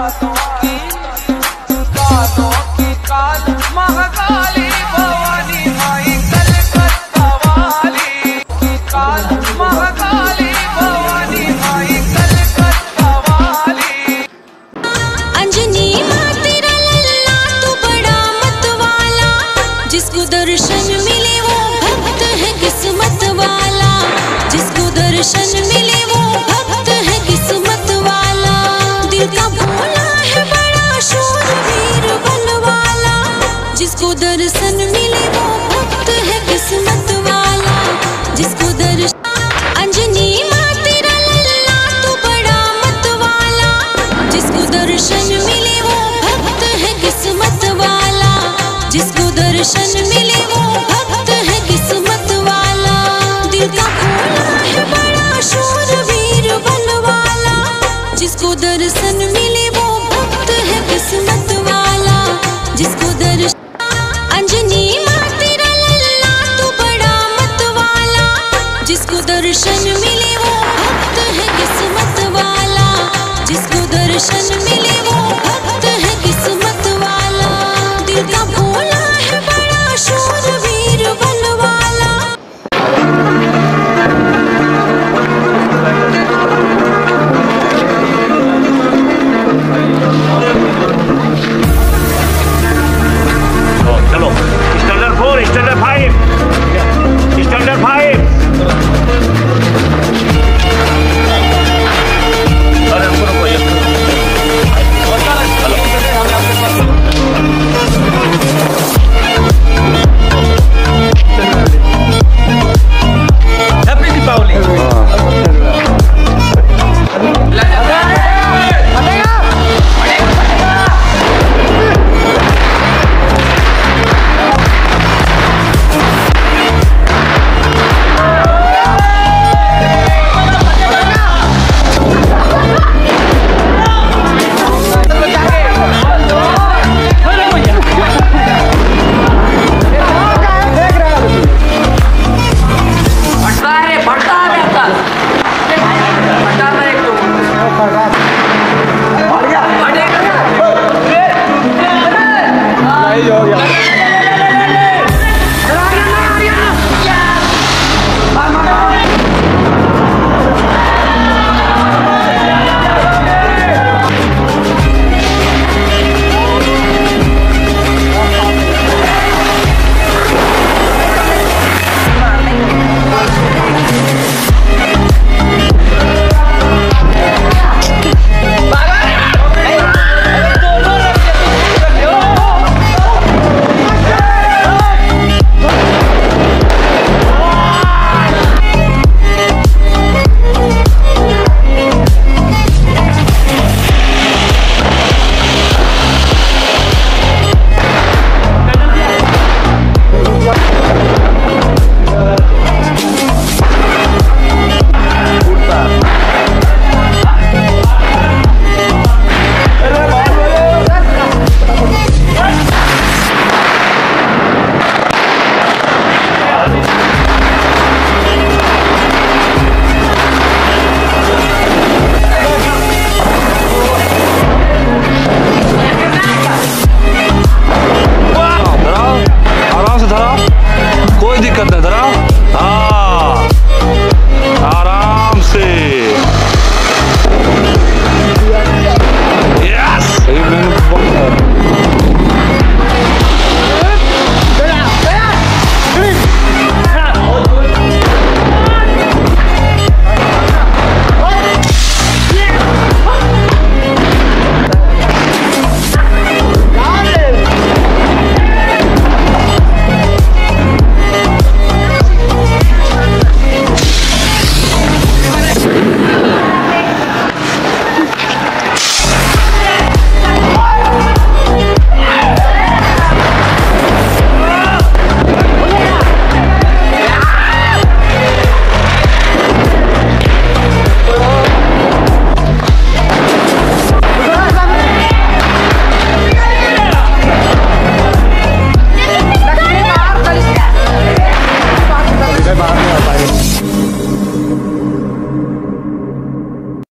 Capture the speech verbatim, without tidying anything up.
कालों की कालों की काल महाकाली भवानी माई कलकत्ता वाली की काल महाकाली भवानी माई कलकत्ता वाली। अंजनी माँ तेरा लल्ला तू बड़ा मतवाला, जिसको दर्शन मिले वो भक्त है किस्मत वाला, जिसको दर्शन मिले वो भक्त है किस्मत वाला। दिल का भोला है बड़ा शूरवीर बलवाला, जिसको दर्शन मिले वो भक्त है किस्मत वाला, जिसको दर्शन। अंजनी माँ तेरा लल्ला तू बड़ा मतवाला, जिसको दर्शन मिले वो भक्त है किस्मत वाला, जिसको दर्शन मिले वो भक्त है किस्मत वाला। दिल का भोला है बड़ा शूरवीर बलवाला, जिसको दर्शन मिले